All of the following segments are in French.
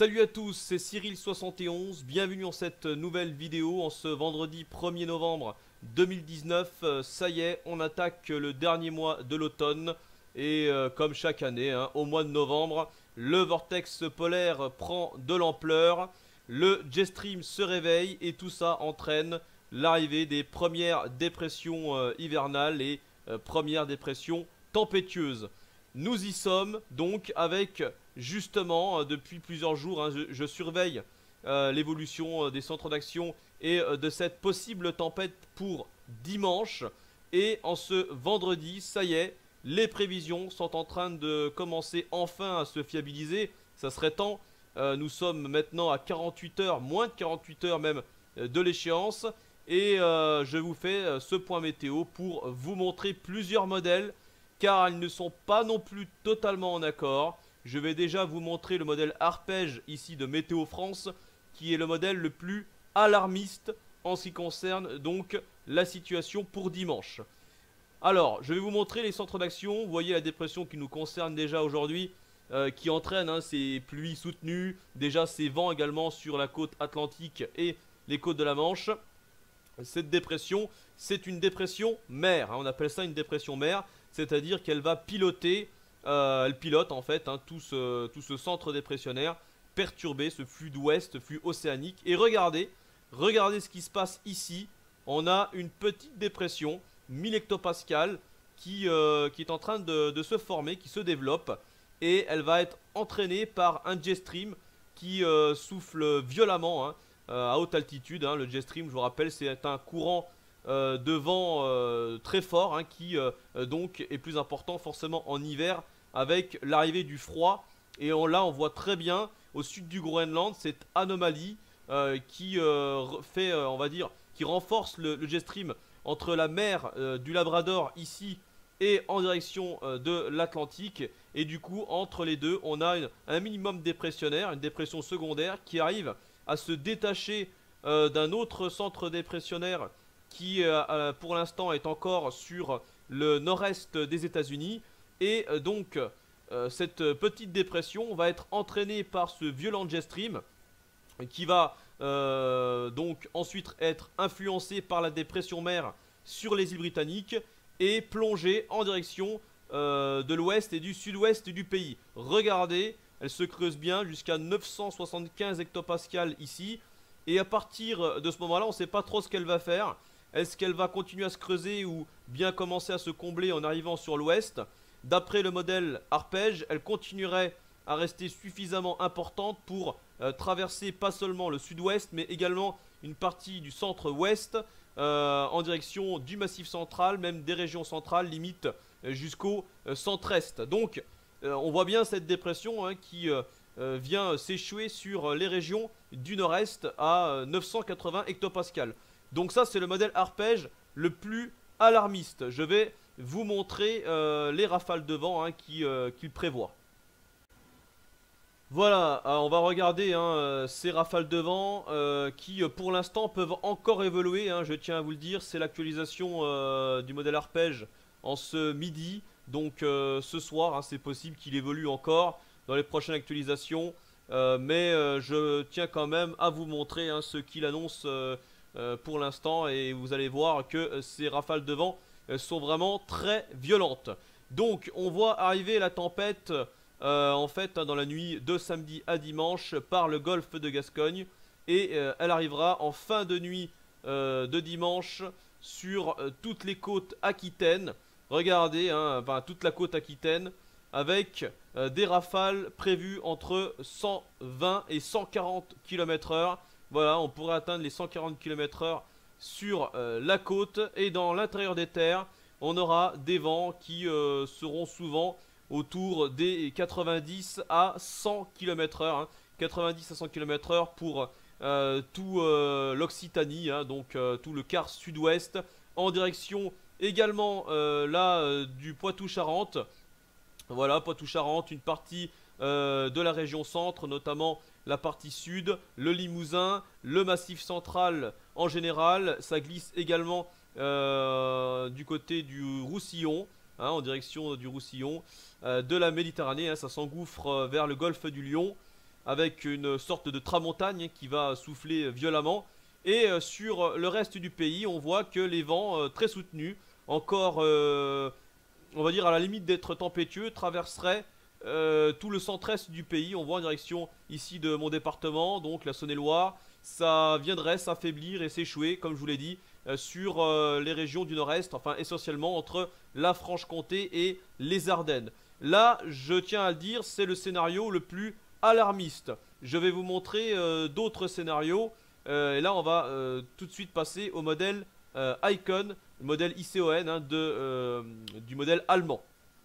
Salut à tous, c'est Cyril71, bienvenue dans cette nouvelle vidéo en ce vendredi 1er novembre 2019. Ça y est, on attaque le dernier mois de l'automne et comme chaque année, au mois de novembre, le vortex polaire prend de l'ampleur, le jet stream se réveille et tout ça entraîne l'arrivée des premières dépressions hivernales et premières dépressions tempétueuses. Nous y sommes donc avec justement depuis plusieurs jours, je surveille l'évolution des centres d'action et de cette possible tempête pour dimanche. Et en ce vendredi, ça y est, les prévisions sont en train de commencer enfin à se fiabiliser. Ça serait temps, nous sommes maintenant à 48 heures, moins de 48 heures même de l'échéance. Et je vous fais ce point météo pour vous montrer plusieurs modèles car ils ne sont pas non plus totalement en accord. Je vais déjà vous montrer le modèle arpège ici de Météo France, qui est le modèle le plus alarmiste en ce qui concerne donc la situation pour dimanche. Alors, je vais vous montrer les centres d'action. Vous voyez la dépression qui nous concerne déjà aujourd'hui, qui entraîne ces pluies soutenues, déjà ces vents également sur la côte atlantique et les côtes de la Manche. Cette dépression, c'est une dépression mer, on appelle ça une dépression mer. C'est-à-dire qu'elle va piloter, elle pilote en fait tout ce centre dépressionnaire, perturber ce flux d'ouest, flux océanique. Et regardez ce qui se passe ici. On a une petite dépression, 1000 hectopascales, qui est en train de se former, qui se développe. Et elle va être entraînée par un jet stream qui souffle violemment à haute altitude. Le jet stream, je vous rappelle, c'est un courant de vent très fort qui donc est plus important forcément en hiver avec l'arrivée du froid. Et là on voit très bien au sud du Groenland cette anomalie qui fait on va dire qui renforce le jet stream entre la mer du Labrador ici et en direction de l'Atlantique. Et du coup entre les deux on a un minimum dépressionnaire, une dépression secondaire qui arrive à se détacher d'un autre centre dépressionnaire qui pour l'instant est encore sur le nord-est des États-Unis. Et donc cette petite dépression va être entraînée par ce violent jet stream qui va donc ensuite être influencé par la dépression mer sur les îles britanniques et plonger en direction de l'ouest et du sud-ouest du pays. Regardez, elle se creuse bien jusqu'à 975 hectopascales ici. Et à partir de ce moment-là, on ne sait pas trop ce qu'elle va faire. Est-ce qu'elle va continuer à se creuser ou bien commencer à se combler en arrivant sur l'ouest? D'après le modèle arpège, elle continuerait à rester suffisamment importante pour traverser pas seulement le sud-ouest, mais également une partie du centre-ouest en direction du massif central, même des régions centrales, limite jusqu'au centre-est. Donc on voit bien cette dépression qui vient s'échouer sur les régions du nord-est à 980 hectopascales. Donc ça c'est le modèle arpège le plus alarmiste. Je vais vous montrer les rafales de vent qu'il prévoit. Voilà, on va regarder ces rafales de vent qui pour l'instant peuvent encore évoluer, je tiens à vous le dire. C'est l'actualisation du modèle arpège en ce midi. Donc ce soir c'est possible qu'il évolue encore dans les prochaines actualisations. Mais je tiens quand même à vous montrer ce qu'il annonce pour l'instant, et vous allez voir que ces rafales de vent sont vraiment très violentes. Donc on voit arriver la tempête en fait dans la nuit de samedi à dimanche par le golfe de Gascogne, et elle arrivera en fin de nuit de dimanche sur toutes les côtes aquitaines. Regardez, toute la côte aquitaine avec des rafales prévues entre 120 et 140 km/h. Voilà, on pourrait atteindre les 140 km/h sur la côte, et dans l'intérieur des terres, on aura des vents qui seront souvent autour des 90 à 100 km/h. 90 à 100 km/h pour tout l'Occitanie, donc tout le quart sud-ouest, en direction également du Poitou-Charentes. Voilà, Poitou-Charentes, une partie de la région centre, notamment la partie sud, le Limousin, le massif central en général. Ça glisse également du côté du Roussillon, en direction du Roussillon, de la Méditerranée. Ça s'engouffre vers le golfe du Lion. avec une sorte de tramontagne qui va souffler violemment. Et sur le reste du pays, on voit que les vents très soutenus, encore on va dire à la limite d'être tempétueux, traverseraient tout le centre-est du pays. On voit en direction ici de mon département, donc la Saône-et-Loire. Ça viendrait s'affaiblir et s'échouer, comme je vous l'ai dit, sur les régions du nord-est, enfin essentiellement entre la Franche-Comté et les Ardennes. Là, je tiens à le dire, c'est le scénario le plus alarmiste. Je vais vous montrer d'autres scénarios. Et là, on va tout de suite passer au modèle Icon, le modèle ICON hein, du modèle allemand.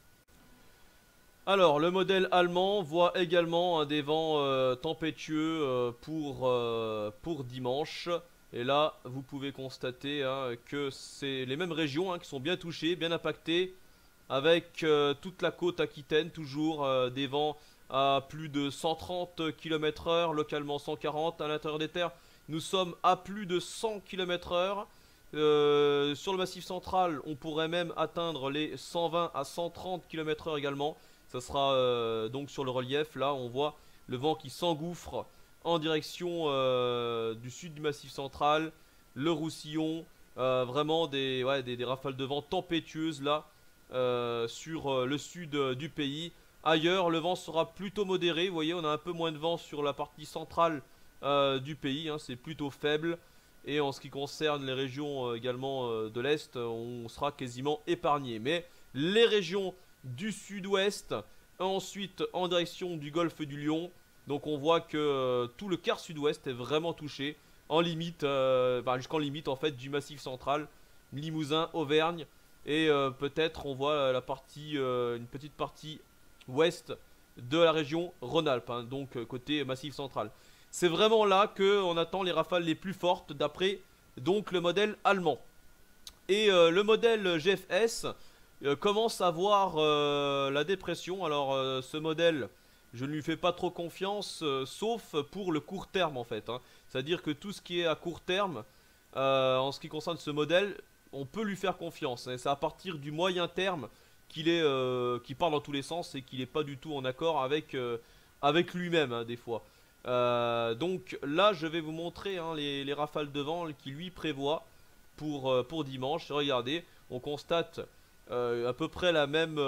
Alors, le modèle allemand voit également des vents tempétueux pour dimanche. Et là, vous pouvez constater hein, que c'est les mêmes régions hein, qui sont bien touchées, bien impactées, avec toute la côte aquitaine, toujours des vents à plus de 130 km/h, localement 140 à l'intérieur des terres. Nous sommes à plus de 100 km/h. Sur le massif central, on pourrait même atteindre les 120 à 130 km/h également. Ça sera donc sur le relief. Là, on voit le vent qui s'engouffre en direction du sud du massif central, le Roussillon. Vraiment des rafales de vent tempétueuses là sur le sud du pays. Ailleurs, le vent sera plutôt modéré. Vous voyez, on a un peu moins de vent sur la partie centrale du pays. Hein, c'est plutôt faible. Et en ce qui concerne les régions également de l'Est, on sera quasiment épargné. Mais les régions du sud-ouest, ensuite en direction du golfe du Lion. Donc on voit que tout le quart sud-ouest est vraiment touché. En limite, jusqu'en limite en fait du massif central, Limousin, Auvergne. Et peut-être on voit la partie, une petite partie ouest de la région Rhône-Alpes, hein, donc côté massif central. C'est vraiment là qu'on attend les rafales les plus fortes d'après donc le modèle allemand. Et le modèle GFS commence à voir la dépression. Alors ce modèle, je ne lui fais pas trop confiance, sauf pour le court terme en fait. Hein. C'est-à-dire que tout ce qui est à court terme, en ce qui concerne ce modèle, on peut lui faire confiance. Et c'est à partir du moyen terme qu'il part dans tous les sens et qu'il n'est pas du tout en accord avec lui-même hein, des fois. Donc là je vais vous montrer hein, les rafales de vent qui lui prévoit pour dimanche. Regardez, on constate à peu près la même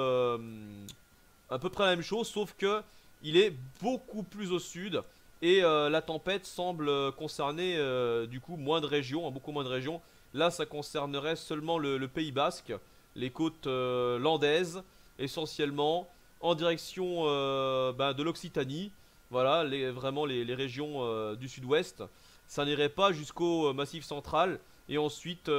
chose, sauf que il est beaucoup plus au sud et la tempête semble concerner du coup moins de régions, hein, beaucoup moins de régions. Là ça concernerait seulement le Pays Basque, les côtes landaises essentiellement, en direction de l'Occitanie. Voilà, vraiment les régions du sud-ouest. Ça n'irait pas jusqu'au massif central. Et ensuite,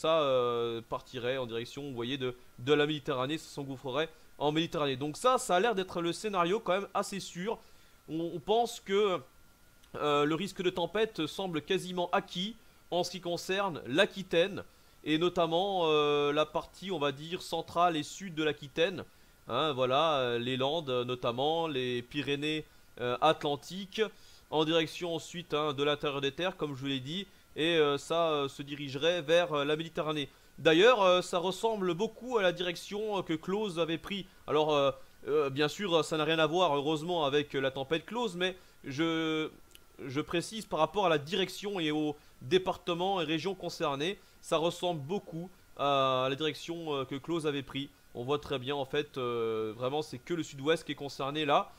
ça partirait en direction, vous voyez, de la Méditerranée. Ça s'engouffrerait en Méditerranée. Donc ça a l'air d'être le scénario quand même assez sûr. On pense que le risque de tempête semble quasiment acquis en ce qui concerne l'Aquitaine. Et notamment la partie, on va dire, centrale et sud de l'Aquitaine. Hein, voilà, les Landes notamment, les Pyrénées Atlantique, en direction ensuite hein, de l'intérieur des terres comme je vous l'ai dit, et ça se dirigerait vers la Méditerranée. D'ailleurs ça ressemble beaucoup à la direction que Klaus avait pris. Alors bien sûr ça n'a rien à voir heureusement avec la tempête Klaus, mais je précise par rapport à la direction et aux départements et régions concernés, ça ressemble beaucoup à la direction que Klaus avait pris. On voit très bien en fait, vraiment c'est que le sud-ouest qui est concerné là.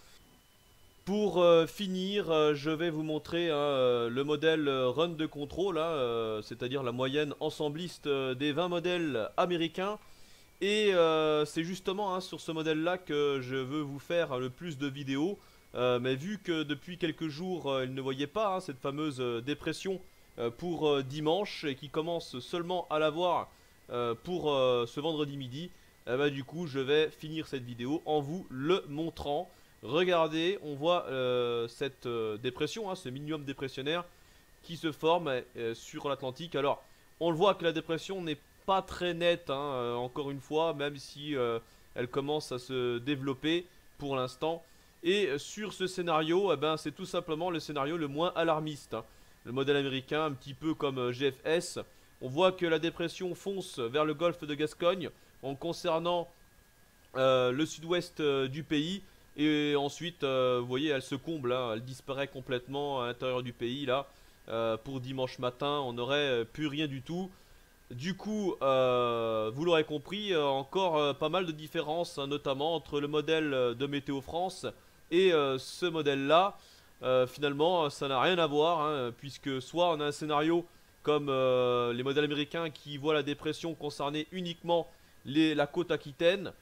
Pour finir, je vais vous montrer hein, le modèle Run de Control, c'est-à-dire la moyenne ensembliste des 20 modèles américains. Et c'est justement hein, sur ce modèle-là que je veux vous faire le plus de vidéos. Mais vu que depuis quelques jours, il ne voyait pas hein, cette fameuse dépression pour dimanche et qui commence seulement à la voir pour ce vendredi midi, du coup, je vais finir cette vidéo en vous le montrant. Regardez, on voit cette dépression, hein, ce minimum dépressionnaire qui se forme sur l'Atlantique. Alors, on le voit que la dépression n'est pas très nette, hein, encore une fois, même si elle commence à se développer pour l'instant. Et sur ce scénario, c'est tout simplement le scénario le moins alarmiste. Hein. Le modèle américain, un petit peu comme GFS. On voit que la dépression fonce vers le golfe de Gascogne en concernant le sud-ouest du pays. Et ensuite, vous voyez, elle se comble, hein, elle disparaît complètement à l'intérieur du pays là. Pour dimanche matin, on n'aurait plus rien du tout. Du coup, vous l'aurez compris, encore pas mal de différences, hein, notamment entre le modèle de Météo France et ce modèle-là. Finalement, ça n'a rien à voir, hein, puisque soit on a un scénario comme les modèles américains qui voient la dépression concerner uniquement la côte aquitaine,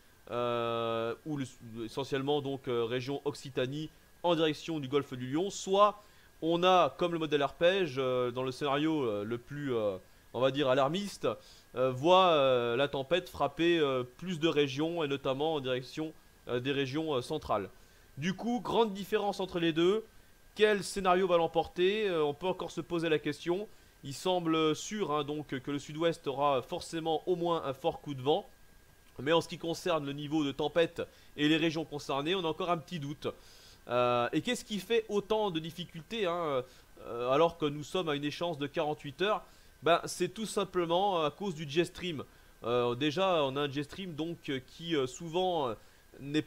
essentiellement donc région Occitanie en direction du golfe du Lion, soit on a comme le modèle arpège dans le scénario le plus on va dire alarmiste, voit la tempête frapper plus de régions et notamment en direction des régions centrales. Du coup, grande différence entre les deux. Quel scénario va l'emporter? On peut encore se poser la question. Il semble sûr, hein, donc que le sud-ouest aura forcément au moins un fort coup de vent. Mais en ce qui concerne le niveau de tempête et les régions concernées, on a encore un petit doute. Et qu'est-ce qui fait autant de difficultés, hein, alors que nous sommes à une échéance de 48 heures? Ben, c'est tout simplement à cause du jet stream. Déjà, on a un jet stream donc qui souvent n'est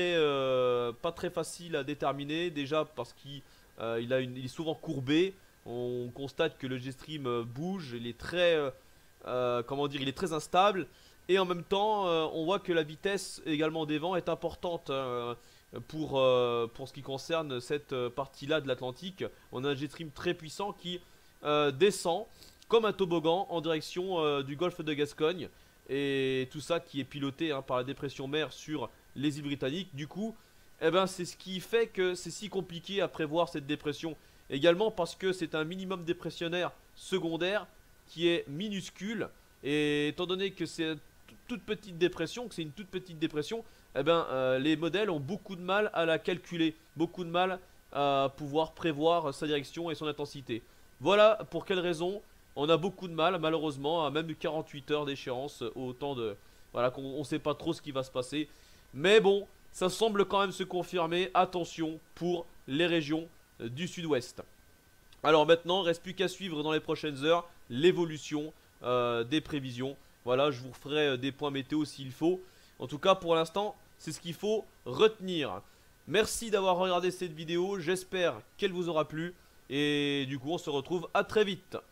pas très facile à déterminer. Déjà parce il est souvent courbé. On constate que le jet stream bouge. Il est très, comment dire, il est très instable. Et en même temps, on voit que la vitesse également des vents est importante, hein, pour ce qui concerne cette partie-là de l'Atlantique. On a un jet stream très puissant qui descend comme un toboggan en direction du golfe de Gascogne. Et tout ça qui est piloté, hein, par la dépression mer sur les îles britanniques. Du coup, eh ben, c'est ce qui fait que c'est si compliqué à prévoir cette dépression. Également parce que c'est un minimum dépressionnaire secondaire qui est minuscule. Et étant donné que c'est toute petite dépression, que c'est une toute petite dépression, eh ben, les modèles ont beaucoup de mal à la calculer, beaucoup de mal à pouvoir prévoir sa direction et son intensité. Voilà pour quelles raisons on a beaucoup de mal, malheureusement, à même 48 heures d'échéance, autant de... Voilà, qu'on ne sait pas trop ce qui va se passer. Mais bon, ça semble quand même se confirmer, attention, pour les régions du sud-ouest. Alors maintenant, il ne reste plus qu'à suivre dans les prochaines heures l'évolution des prévisions. Voilà, je vous referai des points météo s'il faut. En tout cas, pour l'instant, c'est ce qu'il faut retenir. Merci d'avoir regardé cette vidéo, j'espère qu'elle vous aura plu. Et du coup, on se retrouve à très vite.